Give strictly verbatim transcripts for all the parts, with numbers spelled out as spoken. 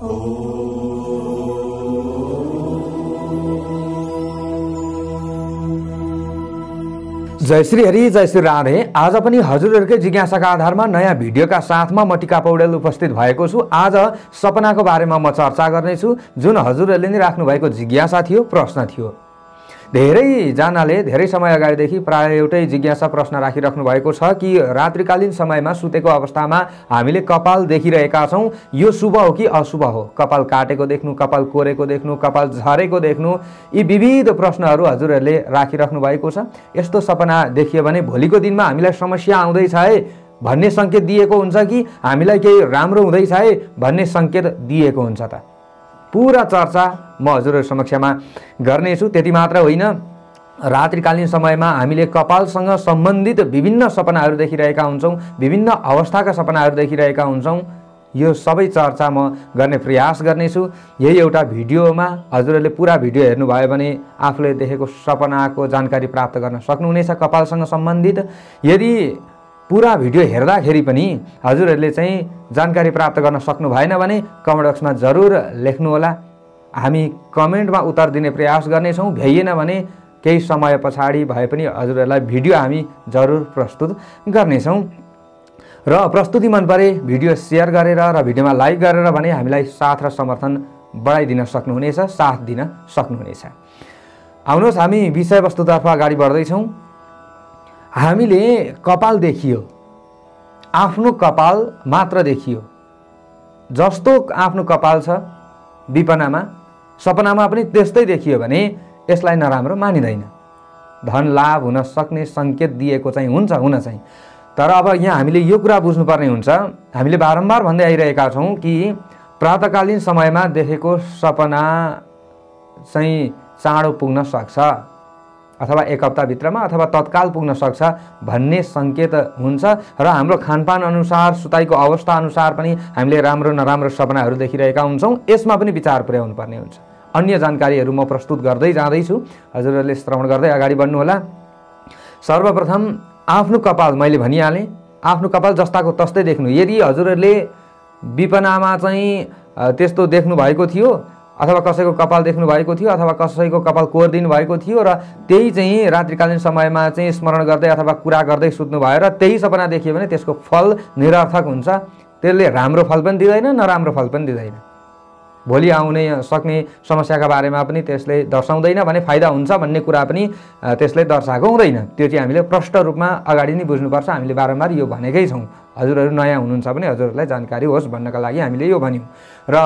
जय श्री हरि, जय श्री राधे। आज पनि हजुरहरुकै जिज्ञासाका आधारमा नयाँ भिडियोका साथमा म टिका पौडेल उपस्थित भएको छु। आज सपनाको बारेमा म चर्चा गर्नेछु, जुन हजुरहरुले नि राख्नु भएको जिज्ञासा थियो, प्रश्न थियो। धेरै जनाले धेरै समय अगाडिदेखि प्राय एउटै जिज्ञासा प्रश्न राखिराख्नु भएको छ कि रात्रिकालीन समयमा सुतेको अवस्थामा हामीले कपाल देखिरहेका छौं, यो शुभ हो कि अशुभ हो? कपाल काटेको देख्नु, कपाल कोरेको देख्नु, कपाल झरेको देख्नु, यी विविध प्रश्नहरू हजुरहरूले राखिराख्नु भएको छ। यस्तो सपना देखियो भने भोलिको दिनमा हामीलाई समस्या आउँदैछ है भन्ने संकेत दिएको हुन्छ कि हामीलाई केही राम्रो हुँदैछ है भन्ने संकेत दिएको हुन्छ त? पूरा चर्चा म हजुरहरु समक्षमा गर्नेछु। त्यति मात्र होइन, रात्रिकालीन समयमा हामीले कपालसँग सम्बन्धित विभिन्न सपनाहरू देखिरहेका हुन्छौं, विभिन्न अवस्थाका सपनाहरू देखिरहेका हुन्छौं। यो सबै चर्चा म गर्ने प्रयास गर्नेछु। यही एउटा भिडियोमा हजुरहरूले पूरा भिडियो हेर्नुभयो भने आफूले देखेको सपनाको जानकारी प्राप्त गर्न सक्नुहुनेछ कपालसँग सम्बन्धित। यदि पूरा भिडियो हेर्दाखेरि पनि हजुरहरूले चाहिँ जानकारी प्राप्त गर्न सक्नु भएन भने कमेन्ट बक्समा जरुर लेख्नु होला। हामी कमेन्टमा उत्तर दिने प्रयास गर्नेछौँ। भ्याइएन भने केही समय पछाडि भए पनि हजुरहरूलाई भिडियो हामी जरुर प्रस्तुत गर्नेछौँ। र प्रस्तुति मन परे भिडियो शेयर गरेर र भिडियोमा लाइक गरेर भने हामीलाई साथ र समर्थन बढाइदिन सक्नुहुनेछ, साथ दिन सक्नुहुनेछ। आउनुहोस् हामी विषयवस्तुतर्फ अगाडि बढ्दैछौँ। हामीले कपाल देखियो, आफ्नो कपाल मात्र देखियो, जस्तो आफ्नो कपाल छ विपनामा सपनामा पनि त्यस्तै देखियो भने यसलाई नराम्रो मानिदैन। धन लाभ हुन सक्ने संकेत दिएको चाहिँ हुन्छ, हुन चाहिँ। तर अब यहाँ हामीले यो कुरा बुझ्नुपर्ने हुन्छ, हामीले बारम्बार भन्दै आइरहेका छौँ कि प्रातःकालीन समयमा देखेको सपना चाहिँ चाँडो पुग्न सक्छ अथवा एक हप्ताभित्रमा अथवा तत्काल पुग्न सक्छ भन्ने संकेत हुन्छ। र हाम्रो खानपान अनुसार, सुताइको अवस्था अनुसार पनि हामीले राम्रो नराम्रो सपनाहरू देखिरहेका हुन्छौँ। यसमा पनि विचार पुर्याउनु पर्ने हुन्छ। अन्य जानकारीहरू म प्रस्तुत गर्दै जाँदैछु, हजुरहरूले श्रवण गर्दै अगाडि बढ्नु होला। सर्वप्रथम आफ्नो कपाल मैले भनिहालेँ, आफ्नो कपाल जस्ताको तस्तै देख्नु। यदि हजुरहरूले विपनामा चाहिँ त्यस्तो देख्नु भएको थियो अथवा कसैको कपाल देख्नु भएको थियो अथवा कसैको कपाल कोरिदिनु भएको थियो र त्यही चाहिँ रात्रिकालीन समयमा चाहिँ स्मरण गर्दै अथवा कुरा गर्दै सुत्नु भयो र त्यही सपना देखियो भने त्यसको फल निरर्थक हुन्छ। त्यसले राम्रो फल पनि दिँदैन, नराम्रो फल पनि दिँदैन। भोलि आउने सक्ने समस्याका बारेमा पनि त्यसले दर्शाउँदैन भने फाइदा हुन्छ भन्ने कुरा पनि त्यसले दर्शाएको हुँदैन। त्यो चाहिँ हामीले प्रष्ट रूपमा अगाडि नै बुझ्नुपर्छ। हामीले बारम्बार यो भनेकै छौँ। हजुरहरू नयाँ हुनुहुन्छ भने हजुरहरूलाई जानकारी होस् भन्नका लागि हामीले यो भन्यौँ। र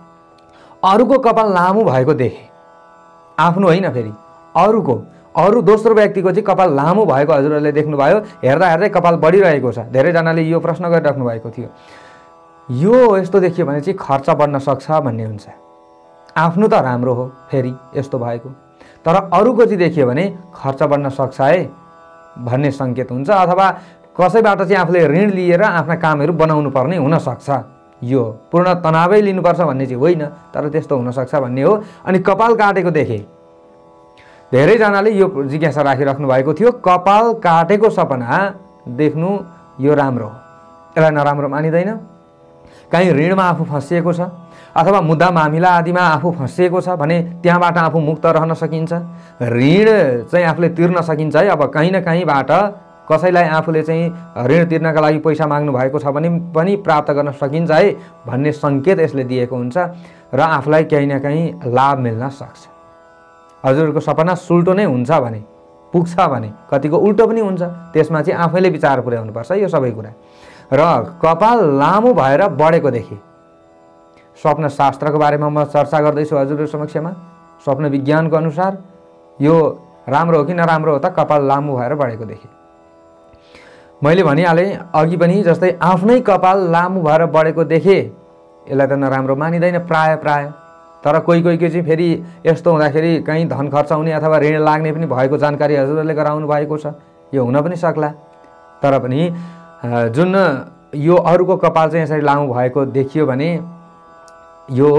अरूको कपाल लामो भएको देखे, आफ्नो होइन, फेरि अरूको, अरू दोस्रो व्यक्तिको चाहिँ कपाल लामो भएको हजुरहरूले देख्नुभयो। हेर्दा हेर्दै कपाल बढिरहेको छ। धेरैजनाले यो प्रश्न गरिराख्नु भएको थियो, यो यस्तो देखियो भने चाहिँ खर्च बढ्न सक्छ भन्ने हुन्छ। आफ्नो त राम्रो हो फेरि यस्तो भएको, तर अरूको चाहिँ देखियो भने खर्च बढ्न सक्छ है भन्ने संकेत हुन्छ। अथवा कसैबाट चाहिँ आफूले ऋण लिएर आफ्ना कामहरू बनाउनु पर्ने हुनसक्छ। यो पूर्ण तनावै लिनुपर्छ भन्ने चाहिँ होइन, तर त्यस्तो हुनसक्छ भन्ने हो। अनि कपाल काटेको देखे, धेरैजनाले यो जिज्ञासा राखिराख्नु भएको थियो, कपाल काटेको सपना देख्नु यो राम्रो हो, यसलाई नराम्रो मानिँदैन। कहीँ ऋणमा आफू फँसिएको छ अथवा मुद्दा मामिला आदिमा आफू फँसिएको छ भने त्यहाँबाट आफू मुक्त रहन सकिन्छ। ऋण चाहिँ आफूले तिर्न सकिन्छ है। अब कहीँ न कहीँबाट कसैलाई आफूले चाहिँ ऋण तिर्नका लागि पैसा माग्नु भएको छ भने पनि प्राप्त गर्न सकिन्छ है भन्ने संकेत यसले दिएको हुन्छ र आफूलाई कहीँ न कहीँ लाभ मिल्न सक्छ। हजुरको सपना सुल्टो नै हुन्छ भने, पुग्छ भने, कतिको उल्टो पनि हुन्छ, त्यसमा चाहिँ आफैले विचार पुर्याउनुपर्छ यो सबै कुरा। र कपाल लामो भएर बढेको देखे, स्वप्न शास्त्रको बारेमा म चर्चा गर्दैछु हजुरहरु समक्षमा। स्वप्न विज्ञानको अनुसार यो राम्रो हो कि नराम्रो हो त? कपाल लामो भएर बढेको देखे। मैले भनिहालेँ अघि पनि, जस्तै आफ्नै कपाल लामो भएर बढेको देखे यसलाई त नराम्रो मानिँदैन प्राय प्राय। तर कोही कोहीको चाहिँ फेरि यस्तो हुँदाखेरि कहीँ धन खर्च हुने अथवा ऋण लाग्ने पनि भएको जानकारी हजुरहरूले गराउनु भएको छ। यो हुन पनि सक्ला। तर पनि जुन यो अरूको कपाल चाहिँ यसरी लामो भएको देखियो भने यो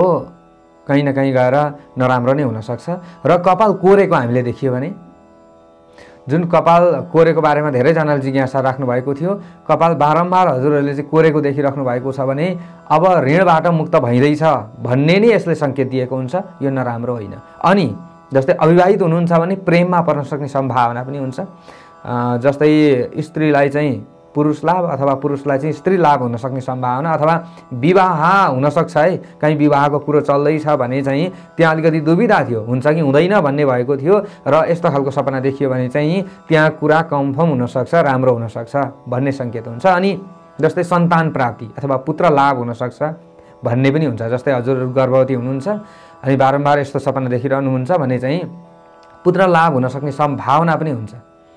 कहीँ न कहीँ गएर नराम्रो नै हुनसक्छ। र कपाल कोरेको हामीले देखियो भने जुन कपाल कोरेको बारेमा धेरैजनाले जिज्ञासा राख्नु भएको थियो, कपाल बारम्बार हजुरहरूले चाहिँ कोरेको देखिराख्नु भएको छ भने अब ऋणबाट मुक्त भइँदैछ भन्ने नै यसले सङ्केत दिएको हुन्छ। यो नराम्रो होइन। अनि जस्तै अविवाहित हुनुहुन्छ भने प्रेममा पर्न सक्ने सम्भावना पनि हुन्छ। जस्तै स्त्रीलाई चाहिँ पुरुष लाभ अथवा पुरुषलाई चाहिँ स्त्री लाभ हुन सक्ने सम्भावना, अथवा विवाह हुनसक्छ है, कहीँ विवाहको कुरो चल्दैछ भने चाहिँ त्यहाँ अलिकति दुविधा थियो, हुन्छ कि हुँदैन भन्ने भएको थियो र यस्तो खालको सपना देखियो भने चाहिँ त्यहाँ कुरा कन्फर्म हुनसक्छ, राम्रो हुनसक्छ भन्ने सङ्केत हुन्छ। अनि जस्तै सन्तान प्राप्ति अथवा पुत्र लाभ हुनसक्छ भन्ने पनि हुन्छ। जस्तै हजुरहरू गर्भवती हुनुहुन्छ अनि बारम्बार यस्तो सपना देखिरहनुहुन्छ भने चाहिँ पुत्र लाभ हुन सक्ने सम्भावना पनि हुन्छ।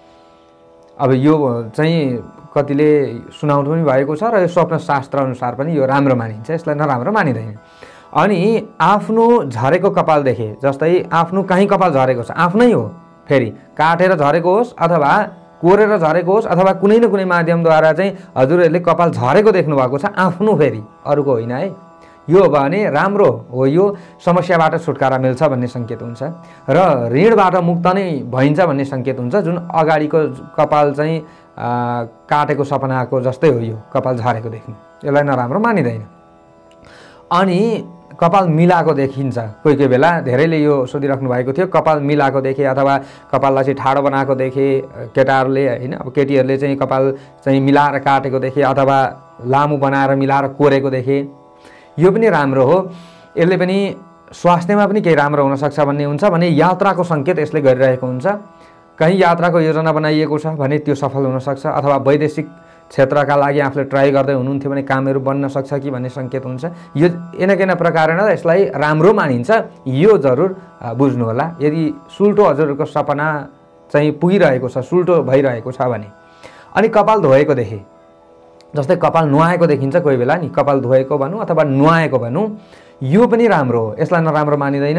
अब यो चाहिँ कतिले सुनाउनु पनि भएको छ र यो स्वप्न शास्त्र अनुसार पनि यो राम्रो मानिन्छ, यसलाई नराम्रो मानिँदैन। अनि आफ्नो झरेको कपाल देखे, जस्तै आफ्नो कहीँ कपाल झरेको छ, आफ्नै हो, फेरि काटेर झरेको होस् अथवा कोरेर झरेको होस् अथवा कुनै न कुनै माध्यमद्वारा चाहिँ हजुरहरूले कपाल झरेको देख्नु भएको छ, आफ्नो फेरि अरूको होइन है, यो हो भने राम्रो हो, यो समस्याबाट छुटकारा मिल्छ भन्ने सङ्केत हुन्छ र ऋणबाट मुक्त नै भइन्छ भन्ने सङ्केत हुन्छ। जुन अगाडिको कपाल चाहिँ काटेको सपनाको जस्तै हो, यो कपाल झरेको देख्नु, यसलाई नराम्रो मानिँदैन। अनि कपाल मिलाएको देखिन्छ, कोही कोही बेला धेरैले यो सोधिराख्नु भएको थियो, कपाल मिलाएको देखे अथवा कपाललाई चाहिँ ठाडो बनाएको देखे केटाहरूले होइन, अब केटीहरूले चाहिँ कपाल चाहिँ मिलाएर काटेको देखे अथवा लामो बनाएर मिलाएर कोरेको देखे, यो पनि राम्रो हो। यसले पनि स्वास्थ्यमा पनि केही राम्रो हुनसक्छ भन्ने हुन्छ। भने यात्राको सङ्केत यसले गरिरहेको हुन्छ, कहीँ यात्राको योजना बनाइएको छ भने त्यो सफल हुनसक्छ, अथवा वैदेशिक क्षेत्रका लागि आफूले ट्राई गर्दै हुनुहुन्थ्यो भने कामहरू बन्न सक्छ कि भन्ने सङ्केत हुन्छ। यो एनकेन प्रकारेण यसलाई राम्रो मानिन्छ, यो जरुर बुझ्नु होला। यदि सुल्टो हजुरहरूको सपना चाहिँ पुगिरहेको छ, सुल्टो भइरहेको छ भने। अनि कपाल धोएको देखे, जस्तै कपाल नुहाएको देखिन्छ कोही बेला नि, कपाल धोएको भनौँ अथवा नुहाएको भनौँ, यो पनि राम्रो हो, यसलाई नराम्रो मानिँदैन।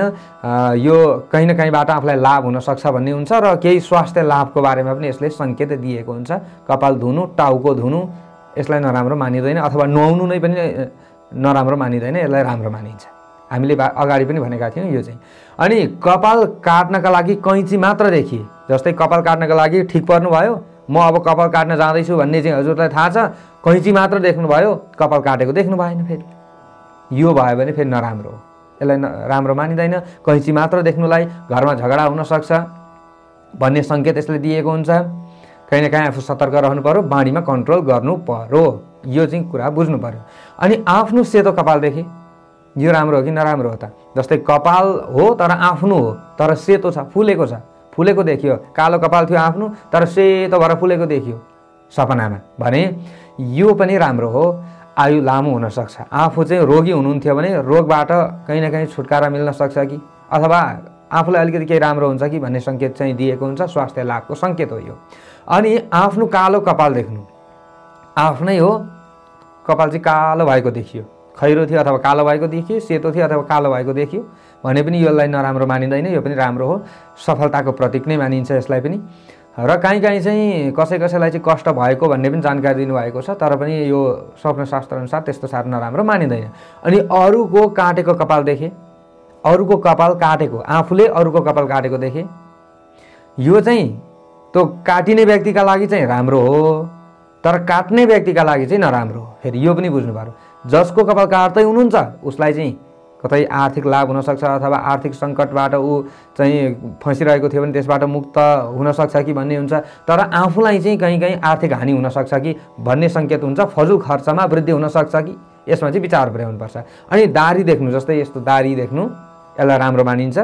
यो कहीँ न कहीँबाट आफूलाई लाभ हुनसक्छ भन्ने हुन्छ र केही स्वास्थ्य लाभको बारेमा पनि यसले सङ्केत दिएको हुन्छ। कपाल धुनु, टाउको धुनु, यसलाई नराम्रो मानिँदैन, अथवा नुहाउनु नै पनि नराम्रो मानिँदैन, यसलाई राम्रो मानिन्छ। हामीले अगाडि पनि भनेका थियौँ यो चाहिँ। अनि कपाल काट्नका लागि कैँची मात्र देखिए, जस्तै कपाल काट्नका लागि ठिक पर्नुभयो, म अब कपाल काट्न जाँदैछु भन्ने चाहिँ हजुरलाई थाहा छ, कैँची मात्र देख्नुभयो, कपाल काटेको देख्नु भएन, फेरि यो भयो भने फेरि नराम्रो हो, यसलाई न राम्रो मानिँदैन। कैँची मात्र देख्नुलाई घरमा झगडा हुनसक्छ भन्ने सङ्केत यसले दिएको हुन्छ। कहीँ न कहीँ आफू सतर्क रहनु पर्यो, बानीमा कन्ट्रोल गर्नु पर्यो, यो चाहिँ कुरा बुझ्नु पर्यो। अनि आफ्नो सेतो कपाल देखे, यो राम्रो हो कि नराम्रो हो त? जस्तै कपाल हो तर आफ्नो हो, तर सेतो छ, फुलेको छ, फुलेको देखियो, कालो कपाल थियो आफ्नो तर सेतो भएर फुलेको देखियो सपनामा भने यो पनि राम्रो हो। आयु लामो हुनसक्छ, आफू चाहिँ रोगी हुनुहुन्थ्यो भने रोगबाट कहीँ न कहीँ छुटकारा मिल्न सक्छ कि अथवा आफूलाई अलिकति केही राम्रो हुन्छ कि भन्ने सङ्केत चाहिँ दिएको हुन्छ, स्वास्थ्य लाभको सङ्केत हो यो। अनि आफ्नो कालो कपाल देख्नु, आफ्नै हो, कपाल चाहिँ कालो भएको देखियो, खैरो थियो अथवा कालो भएको देखियो, सेतो थियो अथवा कालो भएको देखियो भने पनि यसलाई नराम्रो मानिँदैन, यो पनि राम्रो हो, सफलताको प्रतीक नै मानिन्छ यसलाई पनि। र काहीँ काहीँ चाहिँ कसै कसैलाई चाहिँ कष्ट भएको भन्ने पनि जानकारी दिनुभएको छ, तर पनि यो स्वप्नशास्त्र अनुसार त्यस्तो साह्रो नराम्रो मानिँदैन। अनि अरूको काटेको कपाल देखे, अरूको कपाल काटेको, आफूले अरूको कपाल काटेको देखे, यो चाहिँ त्यो काटिने व्यक्तिका लागि चाहिँ राम्रो हो, तर काट्ने व्यक्तिका लागि चाहिँ नराम्रो हो। फेरि यो पनि बुझ्नु पर्यो, जसको कपाल काट्दै हुनुहुन्छ उसलाई चाहिँ कतै आर्थिक लाभ हुनसक्छ अथवा आर्थिक सङ्कटबाट ऊ चाहिँ फँसिरहेको थियो भने त्यसबाट मुक्त हुनसक्छ कि भन्ने हुन्छ, तर आफूलाई चाहिँ कहीँ कहीँ आर्थिक हानि हुनसक्छ कि भन्ने सङ्केत हुन्छ, फजुल खर्चमा वृद्धि हुनसक्छ कि, यसमा चाहिँ विचार पुर्याउनुपर्छ। अनि दारी देख्नु, जस्तै यस्तो दारी देख्नु यसलाई राम्रो मानिन्छ,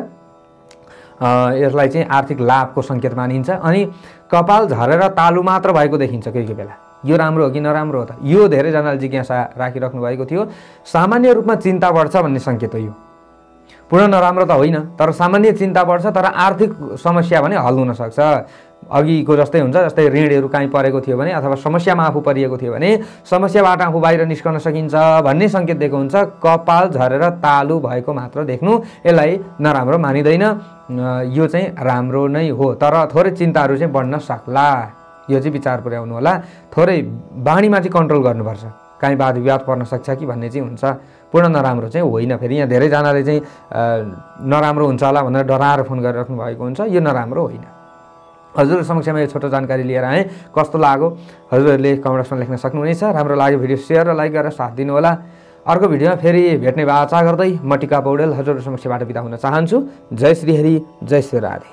यसलाई चाहिँ आर्थिक लाभको सङ्केत मानिन्छ। अनि कपाल झरेर तालु मात्र भएको देखिन्छ कोही कोही बेला, यो राम्रो हो कि नराम्रो हो त? यो धेरैजनाले जिज्ञासा राखिराख्नु भएको थियो। सामान्य रूपमा चिन्ता बढ्छ भन्ने सङ्केत हो यो, पूर्ण नराम्रो त होइन, तर सामान्य चिन्ता बढ्छ, तर आर्थिक समस्या भने हल हुनसक्छ। अघिको जस्तै हुन्छ, जस्तै ऋणहरू कहीँ परेको थियो भने अथवा समस्यामा आफू परिएको थियो भने समस्याबाट आफू बाहिर निस्कन सकिन्छ भन्ने सङ्केत दिएको हुन्छ। कपाल झरेर तालु भएको मात्र देख्नु यसलाई नराम्रो मानिँदैन, यो चाहिँ राम्रो नै हो, तर थोरै चिन्ताहरू चाहिँ बढ्न सक्ला, यो चाहिँ विचार पुर्याउनु होला। थोरै बानीमा चाहिँ कन्ट्रोल गर्नुपर्छ, काहीँ वाद विवाद पर्न सक्छ कि भन्ने चाहिँ हुन्छ, पूर्ण नराम्रो चाहिँ होइन। फेरि यहाँ धेरैजनाले चाहिँ नराम्रो हुन्छ होला भनेर डराएर फोन गरिराख्नु भएको हुन्छ, यो नराम्रो होइन। हजुर समक्षमा यो छोटो जानकारी लिएर आएँ। कस्तो लाग्यो हजुरहरूले कमेन्ट बक्समा लेख्न सक्नुहुनेछ। राम्रो लाग्यो भिडियो सेयर र लाइक गरेर साथ दिनुहोला। अर्को भिडियोमा फेरि भेट्ने बाचा गर्दै म टिका पौडेल हजुरहरू समक्षबाट बिदा हुन चाहन्छु। जय श्री हरि, जय श्री राधे।